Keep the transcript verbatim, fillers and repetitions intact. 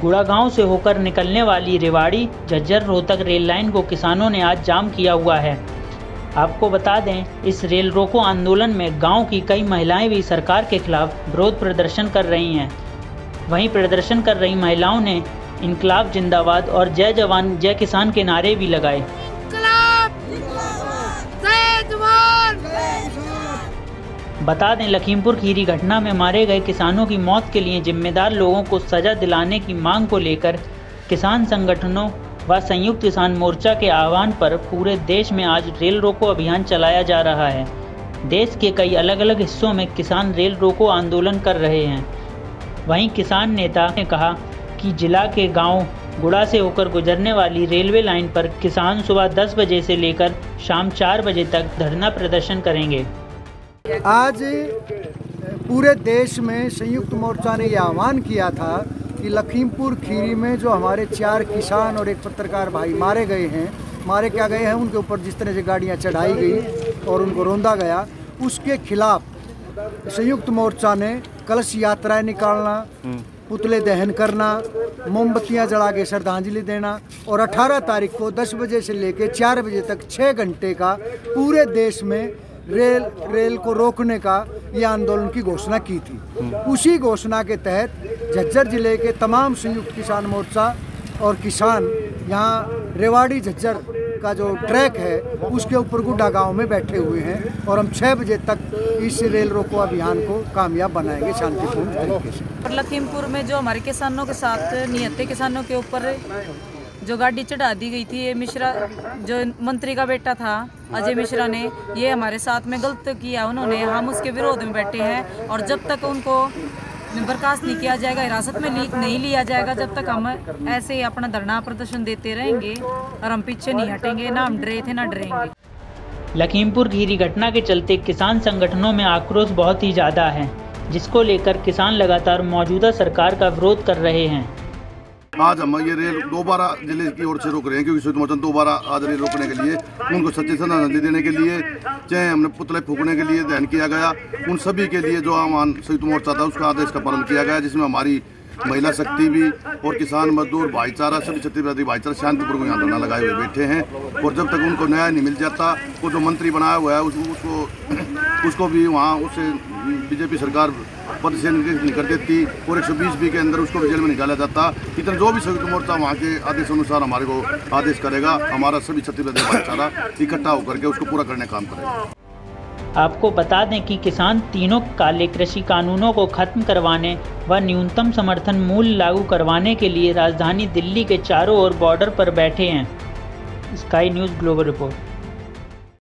गुड़ागांव से होकर निकलने वाली रेवाड़ी झज्जर रोहतक रेल लाइन को किसानों ने आज जाम किया हुआ है। आपको बता दें, इस रेल रोको आंदोलन में गांव की कई महिलाएं भी सरकार के खिलाफ विरोध प्रदर्शन कर रही हैं। वहीं प्रदर्शन कर रही महिलाओं ने इनकलाब जिंदाबाद और जय जवान जय किसान के नारे भी लगाए। बता दें, लखीमपुर खीरी घटना में मारे गए किसानों की मौत के लिए जिम्मेदार लोगों को सजा दिलाने की मांग को लेकर किसान संगठनों व संयुक्त किसान मोर्चा के आह्वान पर पूरे देश में आज रेल रोको अभियान चलाया जा रहा है। देश के कई अलग अलग हिस्सों में किसान रेल रोको आंदोलन कर रहे हैं। वहीं किसान नेता ने कहा कि जिला के गांव गुड़ा से होकर गुजरने वाली रेलवे लाइन पर किसान सुबह दस बजे से लेकर शाम चार बजे तक धरना प्रदर्शन करेंगे। आज पूरे देश में संयुक्त मोर्चा ने यह आह्वान किया था कि लखीमपुर खीरी में जो हमारे चार किसान और एक पत्रकार भाई मारे गए हैं, मारे क्या गए हैं, उनके ऊपर जिस तरह से गाड़ियां चढ़ाई गई और उनको रौंदा गया, उसके खिलाफ संयुक्त मोर्चा ने कलश यात्राएं निकालना, पुतले दहन करना, मोमबत्तियां जला के श्रद्धांजलि देना और अठारह तारीख को दस बजे से लेकर चार बजे तक छः घंटे का पूरे देश में रेल रेल को रोकने का यह आंदोलन की घोषणा की थी। उसी घोषणा के तहत झज्जर जिले के तमाम संयुक्त किसान मोर्चा और किसान यहाँ रेवाड़ी झज्जर का जो ट्रैक है उसके ऊपर गुड्डा गांव में बैठे हुए हैं और हम छः बजे तक इस रेल रोको अभियान को कामयाब बनाएंगे शांतिपूर्ण तरीके से। लखीमपुर में जो हमारे किसानों के साथ निहत्थे किसानों के ऊपर जो गाड़ी चढ़ा दी गई थी, ये मिश्रा जो मंत्री का बेटा था अजय मिश्रा ने ये हमारे साथ में गलत किया उन्होंने, हम उसके विरोध में बैठे हैं और जब तक उनको बर्खास्त नहीं किया जाएगा, हिरासत में नहीं लिया जाएगा, जब तक हम ऐसे ही अपना धरना प्रदर्शन देते रहेंगे और हम पीछे नहीं हटेंगे। ना हम डरे थे ना डरेंगे। लखीमपुर खीरी घटना के चलते किसान संगठनों में आक्रोश बहुत ही ज़्यादा है, जिसको लेकर किसान लगातार मौजूदा सरकार का विरोध कर रहे हैं। आज हम ये रेल दोबारा जिले की ओर से रोक रहे हैं, क्योंकि संयुक्त मोर्चा दोबारा आज रेल रोकने के लिए, उनको सच्ची श्रद्धांजलि देने के लिए, चाहे हमने पुतले फूकने के लिए दहन किया गया, उन सभी के लिए जो आह्वान संयुक्त मोर्चा था उसका आदेश का पालन किया गया, जिसमें हमारी महिला शक्ति भी और किसान मजदूर भाईचारा सभी छत्तीसगढ़ी भाईचारा शांतिपूर्वक यहाँ धरना लगाए हुए बैठे हैं। और जब तक उनको न्याय नहीं मिल जाता, वो जो मंत्री बनाया हुआ है उसको उसको, उसको भी वहाँ उससे बीजेपी सरकार पद से नहीं कर देती और एक सौ बीस बी के अंदर उसको जेल में निकाला जाता। इतना जो भी संयुक्त मोर्चा वहाँ के आदेश अनुसार हमारे को आदेश करेगा, हमारा सभी छत्तीसगढ़ी भाईचारा इकट्ठा होकर के उसको पूरा करने का काम करेगा। आपको बता दें कि किसान तीनों काले कृषि कानूनों को खत्म करवाने व न्यूनतम समर्थन मूल्य लागू करवाने के लिए राजधानी दिल्ली के चारों ओर बॉर्डर पर बैठे हैं। Sky News global report.